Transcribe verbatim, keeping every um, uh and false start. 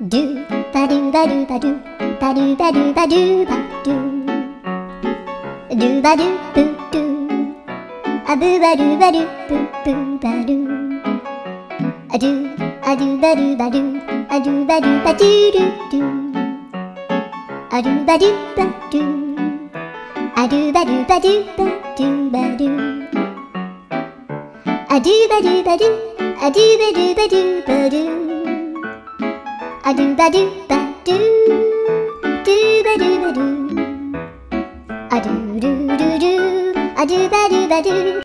ドゥバドゥバドゥバドゥバドゥバドゥバドゥバドゥドゥバドゥブドゥアブバドゥバドゥブブバドゥアドゥアドゥバドゥバドゥアドゥバドゥバドゥドゥドゥアドゥバドゥバドゥアドゥバドゥバドゥバドゥバドゥアドゥバドゥバドゥアドゥバドゥバドゥバドゥアドゥバドゥバドゥドゥバドゥバドゥアドゥルルルアドゥバドゥバドゥ